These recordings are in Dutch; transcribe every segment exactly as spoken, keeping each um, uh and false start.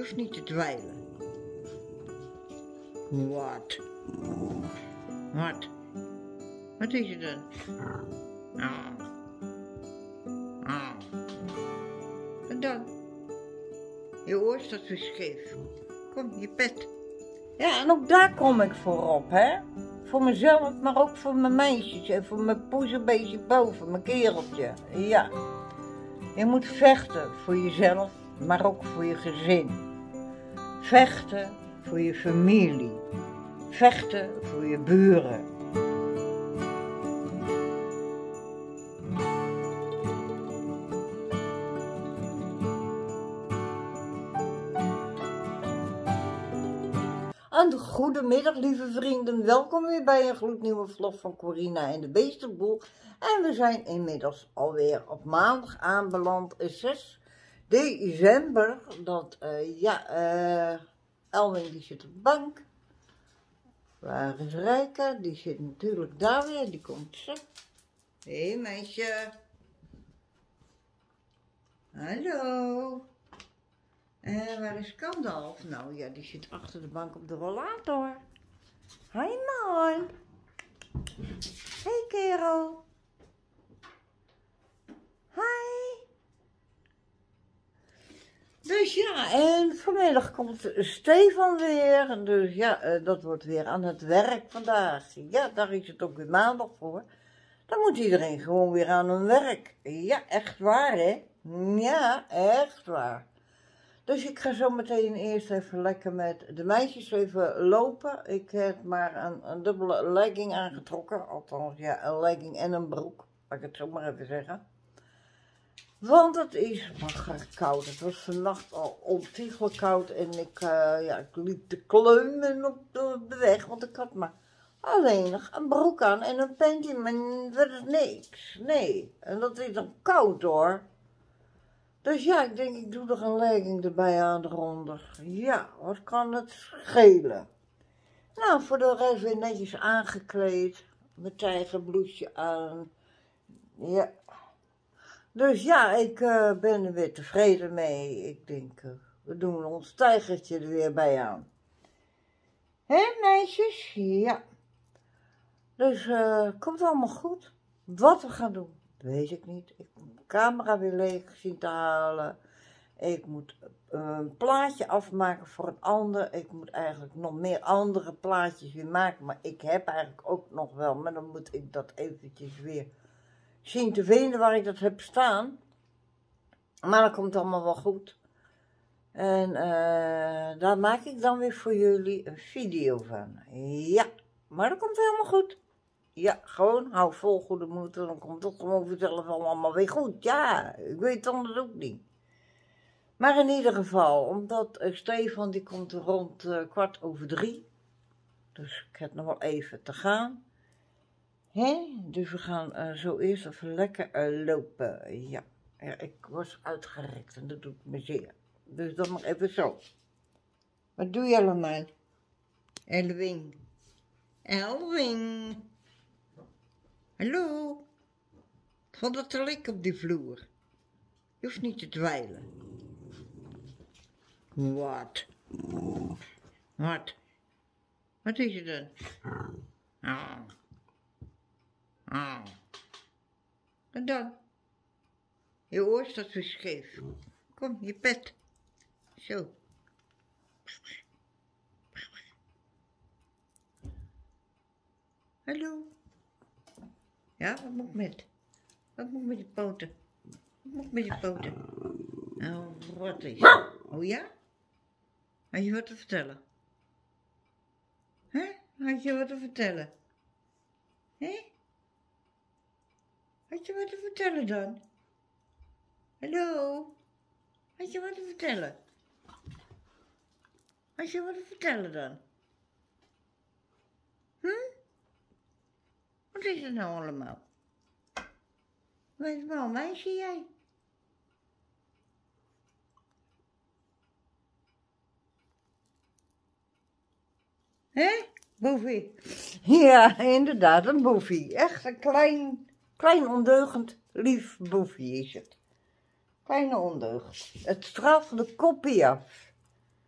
hoeft niet te dweilen. Wat? Wat? Wat is het dan? Oh. Oh. En dan? Je oor staat weer scheef. Kom, je pet. Ja, en ook daar kom ik voor op, hè. Voor mezelf, maar ook voor mijn meisjes en voor mijn poezenbeestje boven, mijn kereltje. Ja. Je moet vechten voor jezelf, maar ook voor je gezin. Vechten voor je familie. Vechten voor je buren. En goedemiddag lieve vrienden, welkom weer bij een gloednieuwe vlog van Corina en de Beestenboel. En we zijn inmiddels alweer op maandag aanbeland, zes december. Dat, uh, ja, uh, Elwin die zit op de bank. Waar is Rijka? Die zit natuurlijk daar weer, die komt zo. Hé hey, meisje. Hallo. En waar is Kandalf? Nou ja, die zit achter de bank op de rollator. Hi man. Hey kerel. Hi. Dus ja, en vanmiddag komt Stefan weer. Dus ja, dat wordt weer aan het werk vandaag. Ja, daar is het ook weer maandag voor. Dan moet iedereen gewoon weer aan hun werk. Ja, echt waar hè. Ja, echt waar. Dus ik ga zo meteen eerst even lekker met de meisjes even lopen. Ik heb maar een, een dubbele legging aangetrokken. Althans, ja, een legging en een broek. Laat ik het zo maar even zeggen. Want het is maar koud. Het was vannacht al ontiegelijk koud. En ik, uh, ja, ik liep te kleumen op de, de weg. Want ik had maar alleen nog een broek aan en een panty. Maar dat is niks. Nee. En dat is dan koud hoor. Dus ja, ik denk ik doe er een legging erbij aan eronder. Ja, wat kan het schelen? Nou, voor de rest weer netjes aangekleed. Mijn tijgerbloesje aan. Ja. Dus ja, ik uh, ben er weer tevreden mee. Ik denk, uh, we doen ons tijgertje er weer bij aan. Hé meisjes? Ja. Dus uh, komt allemaal goed. Wat we gaan doen, weet ik niet. Ik moet de camera weer leeg zien te halen. Ik moet een plaatje afmaken voor een ander. Ik moet eigenlijk nog meer andere plaatjes weer maken. Maar ik heb eigenlijk ook nog wel. Maar dan moet ik dat eventjes weer zien te vinden waar ik dat heb staan. Maar dat komt allemaal wel goed. En uh, daar maak ik dan weer voor jullie een video van. Ja, maar dat komt helemaal goed. Ja, gewoon hou vol goede moed en dan komt het gewoon vanzelf allemaal weer goed. Ja, ik weet het anders ook niet. Maar in ieder geval, omdat uh, Stefan die komt rond uh, kwart over drie. Dus ik heb nog wel even te gaan. Hè? Dus we gaan uh, zo eerst even lekker uh, lopen. Ja. ja, ik was uitgerekt en dat doet me zeer. Dus dan maar even zo. Wat doe je allemaal? Elwin. Elwin. Hallo. Ik vond het te lekker op die vloer. Je hoeft niet te dweilen. Wat? Wat? Wat is het dan? Oh. Oh. En dan? Je oor staat weer scheef. Kom, je pet. Zo. Hallo. Ja, wat moet ik met? Wat moet ik met je poten? Wat moet ik met je poten? Nou, wat is het? Oh ja? Had je wat te vertellen? Hè? Had je wat te vertellen? Hè? Had je wat te vertellen dan? Hallo? Had je wat te vertellen? Had je wat te vertellen dan? Hm? Wat is het nou allemaal? Wat is wel meisje jij? Hé? Boefie. Ja, inderdaad, een boefie. Echt een klein, klein ondeugend, lief boefie is het. Kleine ondeugend. Het straalt van de koppie af.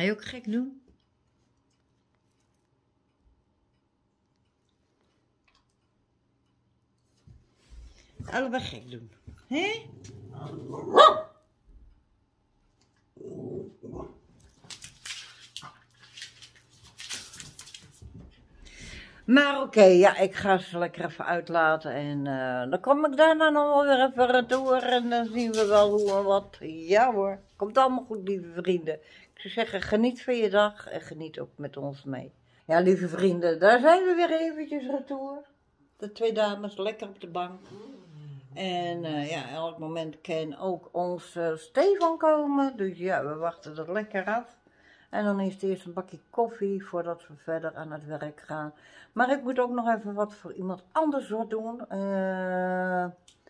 je ook gek doen? Allebei gek doen. Hé? Maar oké, okay, ja, ik ga ze lekker even uitlaten en uh, dan kom ik daarna nog wel weer even retour en dan zien we wel hoe en wat. Ja hoor, komt allemaal goed, lieve vrienden. Ik zou zeggen, geniet van je dag en geniet ook met ons mee. Ja, lieve vrienden, daar zijn we weer eventjes retour. De twee dames lekker op de bank. En uh, ja, elk moment kan ook ons uh, Stefan komen, dus ja, we wachten er lekker af. En dan is het eerst een bakje koffie voordat we verder aan het werk gaan. Maar ik moet ook nog even wat voor iemand anders wat doen. Uh,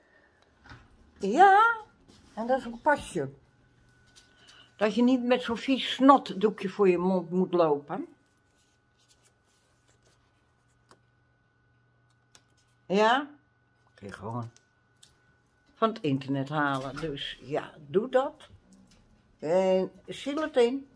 ja, en dat is een pasje. Dat je niet met zo'n vies snotdoekje voor je mond moet lopen. Ja, kun je gewoon van het internet halen. Dus ja, doe dat. En sil het in.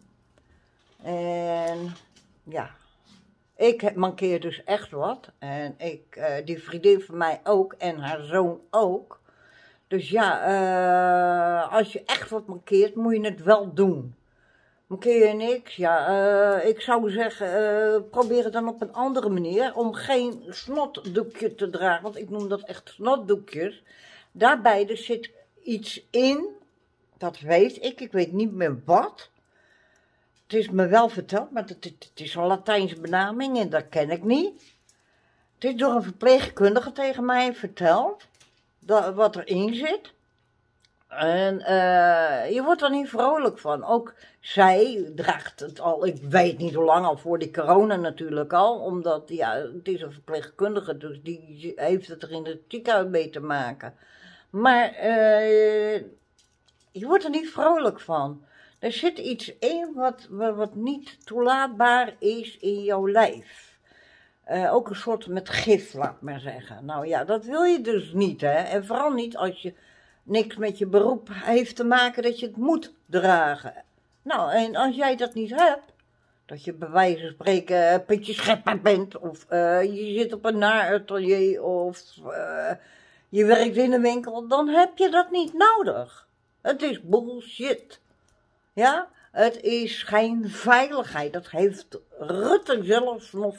En ja, ik mankeer dus echt wat. En ik, uh, die vriendin van mij ook en haar zoon ook. Dus ja, uh, als je echt wat mankeert, moet je het wel doen. Mankeer je niks? Ja, uh, ik zou zeggen, uh, probeer het dan op een andere manier. Om geen snotdoekje te dragen, want ik noem dat echt snotdoekjes. Daarbij er zit iets in, dat weet ik, ik weet niet meer wat. Het is me wel verteld, maar het, het, het is een Latijnse benaming en dat ken ik niet. Het is door een verpleegkundige tegen mij verteld, dat, wat erin zit. En uh, je wordt er niet vrolijk van. Ook zij draagt het al, ik weet niet hoe lang, al voor die corona natuurlijk al. Omdat, ja, het is een verpleegkundige, dus die heeft het er in het ziekenhuis mee te maken. Maar uh, je wordt er niet vrolijk van. Er zit iets in wat, wat niet toelaatbaar is in jouw lijf. Uh, ook een soort met gif, laat maar zeggen. Nou ja, dat wil je dus niet, hè. En vooral niet als je niks met je beroep heeft te maken dat je het moet dragen. Nou, en als jij dat niet hebt, dat je bij wijze van spreken putje schepper bent, of uh, je zit op een naaratelier, of uh, je werkt in een winkel, dan heb je dat niet nodig. Het is bullshit. Ja, het is geen veiligheid. Dat heeft Rutte zelfs nog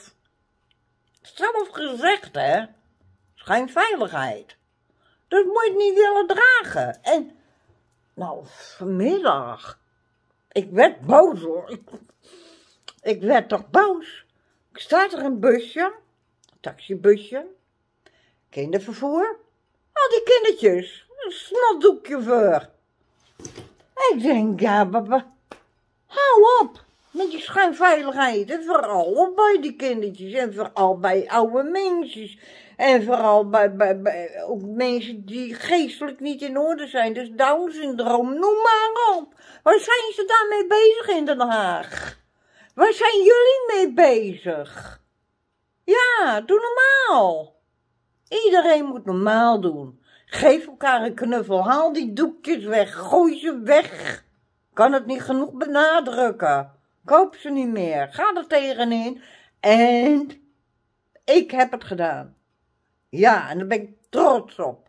zelf gezegd, hè. Het is geen veiligheid. Dus moet je het niet willen dragen. En, nou, vanmiddag, ik werd boos hoor. Ik, ik werd toch boos. Ik sta er een busje, een taxibusje, kindervervoer. Al die kindertjes, een snotdoekje voor. Ik denk, ja, papa, hou op met die schijnveiligheid. En vooral bij die kindertjes en vooral bij oude mensen. En vooral bij, bij, bij ook mensen die geestelijk niet in orde zijn. Dus Down-syndroom, noem maar op. Waar zijn ze daarmee bezig in Den Haag? Waar zijn jullie mee bezig? Ja, doe normaal. Iedereen moet normaal doen. Geef elkaar een knuffel, haal die doekjes weg, gooi ze weg. Kan het niet genoeg benadrukken. Koop ze niet meer, ga er tegenin. En ik heb het gedaan. Ja, en daar ben ik trots op.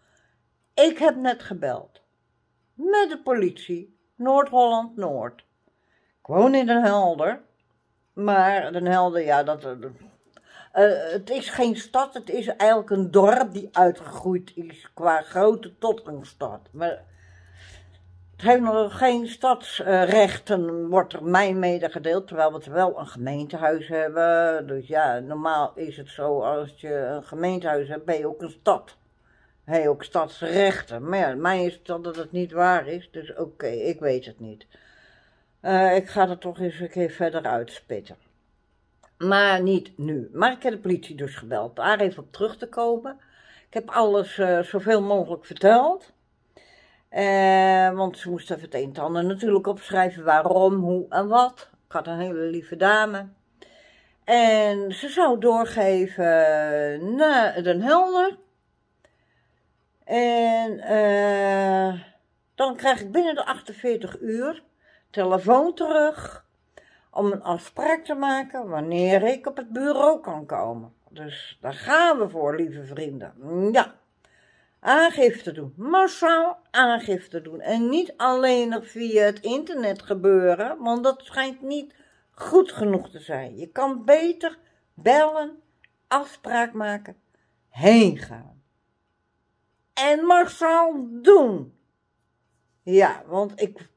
Ik heb net gebeld. Met de politie, Noord-Holland-Noord. Ik woon in Den Helder. Maar Den Helder, ja, dat... Uh, het is geen stad, het is eigenlijk een dorp die uitgegroeid is qua grootte tot een stad. Maar het heeft nog geen stadsrechten, wordt er mij medegedeeld, terwijl we wel een gemeentehuis hebben. Dus ja, normaal is het zo, als je een gemeentehuis hebt, ben je ook een stad. Heb je ook stadsrechten. Maar ja, mij is het dat het niet waar is, dus oké, okay, ik weet het niet. Uh, ik ga er toch eens een keer verder uitspitten. Maar niet nu. Maar ik heb de politie dus gebeld, daar even op terug te komen. Ik heb alles uh, zoveel mogelijk verteld. Uh, want ze moesten even het een en ander natuurlijk opschrijven, waarom, hoe en wat. Ik had een hele lieve dame. En ze zou doorgeven naar Den Helder. En uh, dan krijg ik binnen de achtenveertig uur telefoon terug om een afspraak te maken wanneer ik op het bureau kan komen. Dus daar gaan we voor, lieve vrienden. Ja, aangifte doen. Massaal aangifte doen. En niet alleen nog via het internet gebeuren, want dat schijnt niet goed genoeg te zijn. Je kan beter bellen, afspraak maken, heen gaan. En massaal doen. Ja, want ik...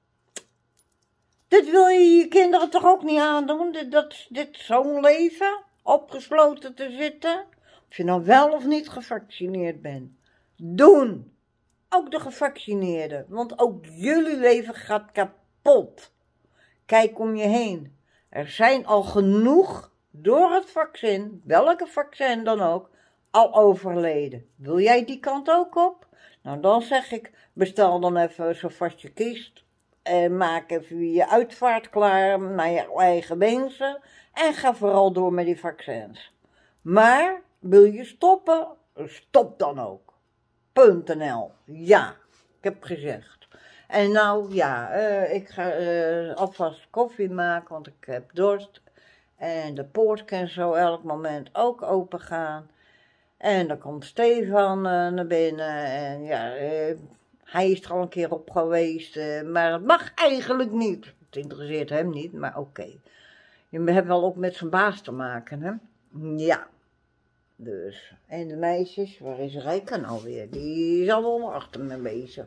Dit wil je je kinderen toch ook niet aandoen? Dit, dat, dit zo'n leven, opgesloten te zitten. Of je nou wel of niet gevaccineerd bent. Doen. Ook de gevaccineerden. Want ook jullie leven gaat kapot. Kijk om je heen. Er zijn al genoeg door het vaccin, welke vaccin dan ook, al overleden. Wil jij die kant ook op? Nou, dan zeg ik, bestel dan even zo vast je kiest. En maak even je uitvaart klaar naar je eigen wensen. En ga vooral door met die vaccins. Maar, wil je stoppen? Stop dan ook. .nl. Ja, ik heb gezegd. En nou, ja, uh, ik ga uh, alvast koffie maken, want ik heb dorst. En de poort kan zo elk moment ook open gaan. En dan komt Stefan uh, naar binnen. En ja, uh, hij is er al een keer op geweest. Uh, maar het mag eigenlijk niet. Het interesseert hem niet, maar oké. Okay. Je hebt wel ook met zijn baas te maken, hè? Ja. Dus. En de meisjes, waar is Rijka nou weer? Die is allemaal achter me bezig.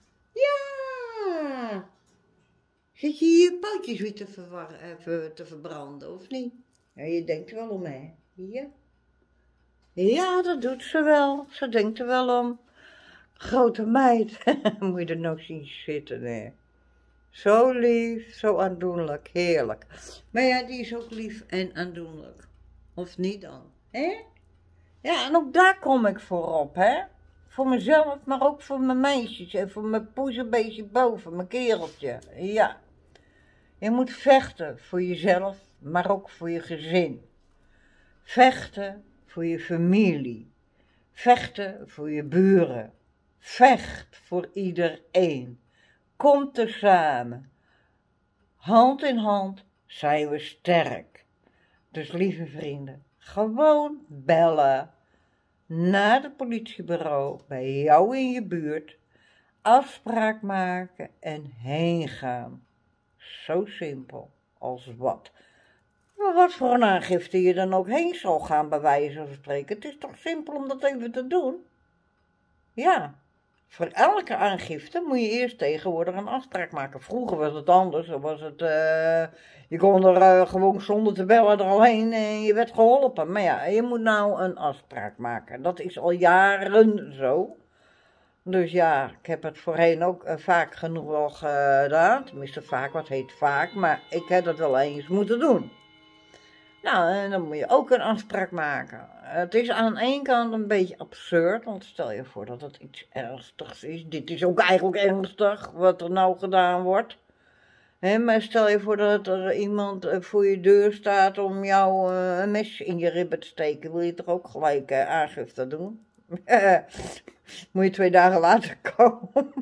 Ja. Zit je je pootjes weer te, verwar- even te verbranden, of niet? Ja, je denkt er wel om, hè? Ja. Ja, dat doet ze wel. Ze denkt er wel om. Grote meid. Moet je er nog zien zitten, hè? Zo lief, zo aandoenlijk, heerlijk. Maar ja, die is ook lief en aandoenlijk. Of niet dan, hè? Ja, en ook daar kom ik voor op, hè? Voor mezelf, maar ook voor mijn meisjes en voor mijn poezenbeestje boven, mijn kereltje. Ja. Je moet vechten voor jezelf, maar ook voor je gezin. Vechten voor je familie. Vechten voor je buren. Vecht voor iedereen. Kom tezamen. Hand in hand zijn we sterk. Dus lieve vrienden, gewoon bellen naar het politiebureau bij jou in je buurt, afspraak maken en heen gaan. Zo simpel als wat. Maar wat voor een aangifte je dan ook heen zal gaan, bij wijze van spreken. Het is toch simpel om dat even te doen? Ja, voor elke aangifte moet je eerst tegenwoordig een afspraak maken. Vroeger was het anders, dan was het, uh, je kon er uh, gewoon zonder te bellen er al heen en je werd geholpen. Maar ja, je moet nou een afspraak maken. Dat is al jaren zo. Dus ja, ik heb het voorheen ook uh, vaak genoeg wel gedaan. Tenminste vaak, wat heet vaak, maar ik heb dat wel eens moeten doen. Nou, en dan moet je ook een afspraak maken. Het is aan de ene kant een beetje absurd, want stel je voor dat het iets ernstigs is. Dit is ook eigenlijk ernstig, wat er nou gedaan wordt. He, maar stel je voor dat er iemand voor je deur staat om jou uh, een mes in je ribben te steken. Wil je toch ook gelijk uh, aangifte doen? Moet je twee dagen later komen.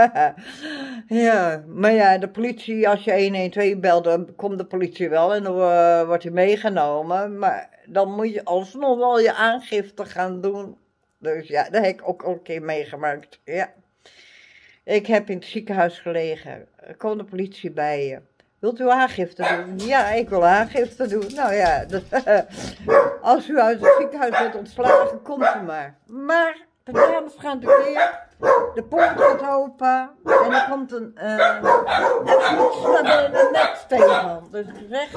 Ja, maar ja, de politie, als je een een twee belt, dan komt de politie wel en dan uh, wordt hij meegenomen. Maar dan moet je alsnog wel je aangifte gaan doen. Dus ja, dat heb ik ook al een keer meegemaakt. Ja. Ik heb in het ziekenhuis gelegen. Er kwam de politie bij je. Wilt u aangifte doen? Ja, ik wil aangifte doen. Nou ja, dat, als u uit het ziekenhuis bent ontslagen, komt u maar. Maar de dames gaan tekeer, de poort gaat open en er komt een uh, even naar de net tegen. Dus ik zeg,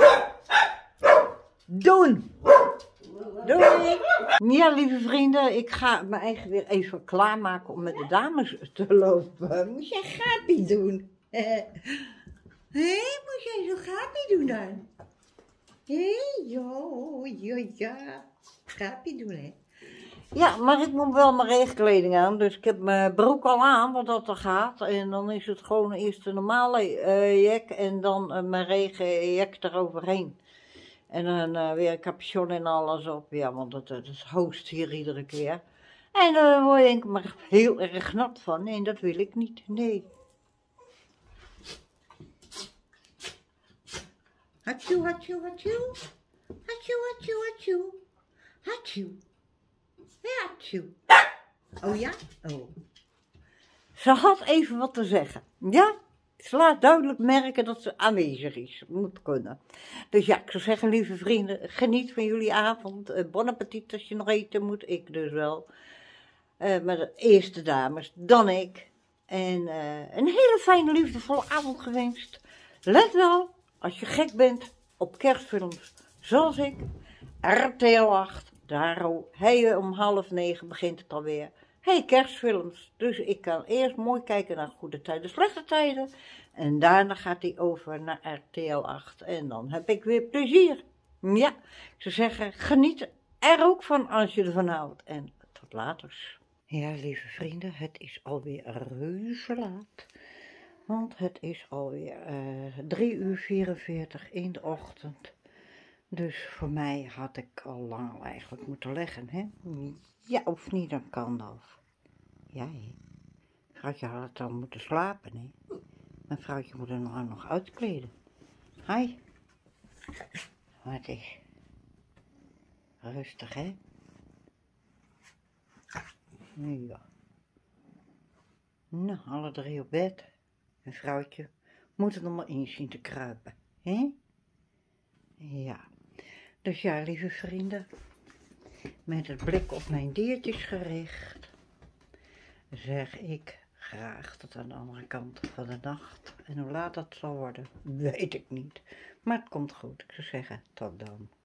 doen! Doei! Ja, lieve vrienden, ik ga me eigen weer even klaarmaken om met de dames te lopen. Moet jij een gaapie doen? Hé, hey, moet jij zo'n gaapie doen dan? Hé, hey, joh, ja, ja. Gaapie doen, hè? Ja, maar ik moet wel mijn regenkleding aan, dus ik heb mijn broek al aan, wat dat er gaat. En dan is het gewoon eerst een normale uh, jek en dan uh, mijn regenjek eroverheen. En dan uh, weer een capuchon en alles op, ja, want dat, dat is host hier iedere keer. En daar uh, word je denk ik maar heel erg nat van, nee, dat wil ik niet, nee. Hatsjoe, hatsjoe, hatsjoe. Hatsjoe, hatsjoe, hatsjoe. Hatsjoe. Hatsjoe. Oh ja? Oh. Ze had even wat te zeggen. Ja, ze laat duidelijk merken dat ze aanwezig is. Moet kunnen. Dus ja, ik zou zeggen, lieve vrienden, geniet van jullie avond. Uh, bon appetit als je nog eten moet. Ik dus wel. Uh, maar de eerste dames, dan ik. En uh, een hele fijne, liefdevolle avond gewenst. Let wel, als je gek bent op kerstfilms, zoals ik, R T L acht, daar hey, om half negen begint het alweer. Hey, kerstfilms. Dus ik kan eerst mooi kijken naar goede tijden, slechte tijden. En daarna gaat hij over naar R T L acht. En dan heb ik weer plezier. Ja, ik zou zeggen, geniet er ook van als je ervan houdt. En tot later. Ja, lieve vrienden, het is alweer reuze laat. Want het is alweer uh, drie uur vierenveertig in de ochtend. Dus voor mij had ik al lang al eigenlijk moeten leggen, hè? Ja, of niet, dan kan dat. Ja, hè? Vrouwtje had het dan moeten slapen, hè? Mijn vrouwtje moet er nog, nog uitkleden. Hi. Wat is rustig, hè? Ja. Nou, alle drie op bed. Een vrouwtje moet er nog maar in zien te kruipen, hè? Ja. Dus ja, lieve vrienden, met het blik op mijn diertjes gericht, zeg ik graag tot aan de andere kant van de nacht. En hoe laat dat zal worden, weet ik niet. Maar het komt goed. Ik zou zeggen, tot dan.